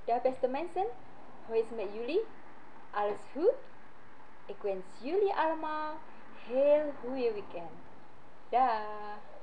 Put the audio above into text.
Dag beste mensen, hoe is het met jullie? Alles goed? Ik wens jullie allemaal heel goede weekend. Dag!